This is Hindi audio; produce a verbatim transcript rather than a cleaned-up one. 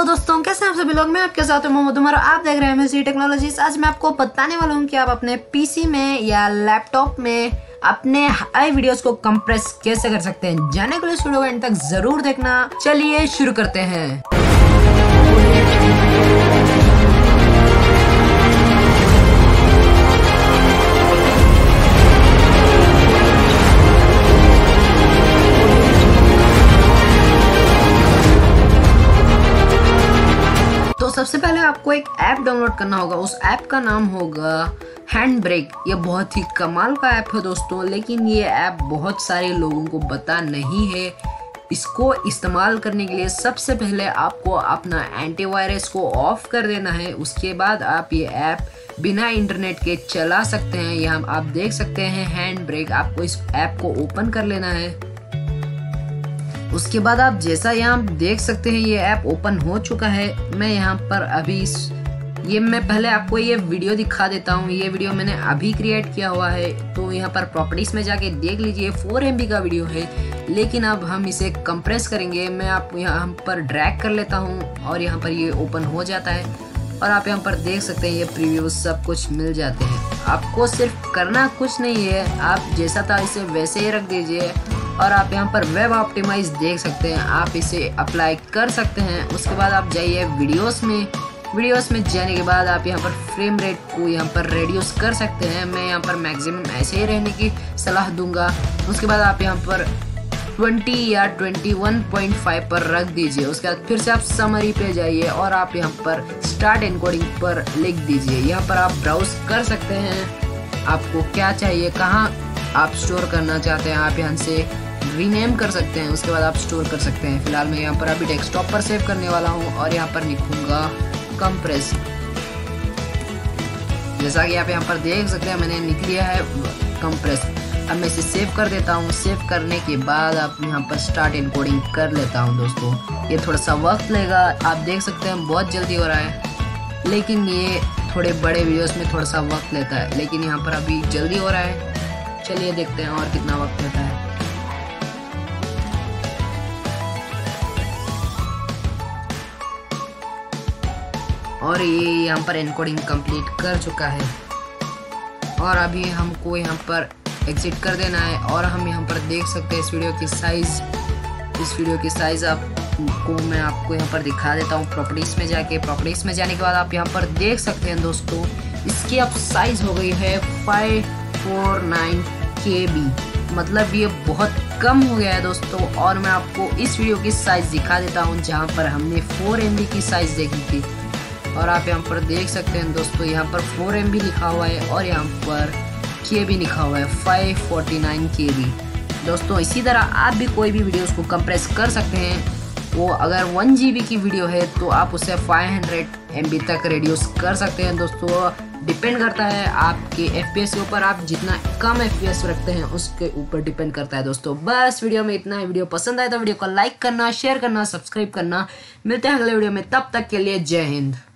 हेलो दोस्तों, कैसे हैं आप सभी लोग। मैं आपके साथ हूं मोहम्मद उमर, आप देख रहे हैं एमएससी टेक्नोलॉजीज। आज मैं आपको बताने वाला हूं कि आप अपने पीसी में या लैपटॉप में अपने हाई वीडियोस को कंप्रेस कैसे कर सकते हैं। जाने के लिए इस वीडियो को एंड तक जरूर देखना। चलिए शुरू करते हैं। तो सबसे पहले आपको एक ऐप डाउनलोड करना होगा। उस ऐप का नाम होगा हैंडब्रेक। ये बहुत ही कमाल का ऐप है दोस्तों, लेकिन ये ऐप बहुत सारे लोगों को पता नहीं है। इसको इस्तेमाल करने के लिए सबसे पहले आपको अपना एंटीवायरस को ऑफ कर देना है। उसके बाद आप ये ऐप बिना इंटरनेट के चला सकते हैं। यहाँ आप देख सकते हैं हैंडब्रेक। आपको इस ऐप को ओपन कर लेना है। उसके बाद आप जैसा यहाँ देख सकते हैं ये ऐप ओपन हो चुका है। मैं यहाँ पर अभी इस ये मैं पहले आपको ये वीडियो दिखा देता हूँ। ये वीडियो मैंने अभी क्रिएट किया हुआ है, तो यहाँ पर प्रॉपर्टीज में जाके देख लीजिए। फोर एम बी का वीडियो है, लेकिन अब हम इसे कंप्रेस करेंगे। मैं आपको यहाँ पर ड्रैग कर लेता हूँ और यहाँ पर ये ओपन हो जाता है और आप यहाँ पर देख सकते हैं ये प्रीव्यू सब कुछ मिल जाते हैं। आपको सिर्फ करना कुछ नहीं है, आप जैसा था इसे वैसे ही रख दीजिए और आप यहाँ पर वेब ऑप्टिमाइज देख सकते हैं। आप इसे अप्लाई कर सकते हैं। उसके बाद आप जाइए वीडियोस में। वीडियोस में जाने के बाद आप यहाँ पर फ्रेम रेट को यहाँ पर रेड्यूस कर सकते हैं। मैं यहाँ पर मैक्सिमम ऐसे ही रहने की सलाह दूंगा। उसके बाद आप यहाँ पर बीस या इक्कीस पॉइंट फाइव पर रख दीजिए। उसके बाद फिर से आप समरी पे जाइए और आप यहाँ पर स्टार्ट एनकोडिंग पर लिख दीजिए। यहाँ पर आप ब्राउज कर सकते हैं आपको क्या चाहिए, कहाँ आप स्टोर करना चाहते हैं। आप यहाँ से रीनेम कर सकते हैं, उसके बाद आप स्टोर कर सकते हैं। फिलहाल मैं यहाँ पर अभी डेस्कटॉप पर सेव करने वाला हूँ और यहाँ पर लिखूंगा कंप्रेस। जैसा कि आप यहाँ पर देख सकते हैं मैंने लिख लिया है कंप्रेस। अब मैं इसे सेव कर देता हूँ। सेव करने के बाद आप यहाँ पर स्टार्ट एनकोडिंग कर लेता हूँ दोस्तों। ये थोड़ा सा वक्त लेगा, आप देख सकते हैं बहुत जल्दी हो रहा है, लेकिन ये थोड़े बड़े वीडियोस में थोड़ा सा वक्त लेता है, लेकिन यहाँ पर अभी जल्दी हो रहा है। चलिए देखते हैं और कितना वक्त लेता है। और ये यहाँ पर एनकोडिंग कंप्लीट कर चुका है और अभी हमको यहाँ पर एग्जिट कर देना है। और हम यहाँ पर देख सकते हैं इस वीडियो की साइज इस वीडियो की साइज आपको मैं आपको यहाँ पर दिखा देता हूँ। प्रॉपर्टीज में जाके प्रॉपर्टीज में जाने के बाद आप यहाँ पर देख सकते हैं दोस्तों, इसकी अब साइज हो गई है five four nine K B, मतलब ये बहुत कम हो गया है दोस्तों। और मैं आपको इस वीडियो की साइज दिखा देता हूँ जहाँ पर हमने फोर एम बी की साइज देखी थी। और आप यहाँ पर देख सकते हैं दोस्तों, यहाँ पर फोर एम बी लिखा हुआ है और यहाँ पर के बी लिखा हुआ है five forty nine K B. दोस्तों इसी तरह आप भी कोई भी वीडियोस को कंप्रेस कर सकते हैं। वो अगर वन जी बी की वीडियो है तो आप उसे फाइव हंड्रेड एम बी तक रिड्यूस कर सकते हैं दोस्तों। डिपेंड करता है आपके एफ पी एस के ऊपर। आप जितना कम एफ पी एस रखते हैं उसके ऊपर डिपेंड करता है दोस्तों। बस वीडियो में इतना है। वीडियो पसंद आए तो वीडियो को लाइक करना, शेयर करना, सब्सक्राइब करना। मिलते हैं अगले वीडियो में, तब तक के लिए जय हिंद।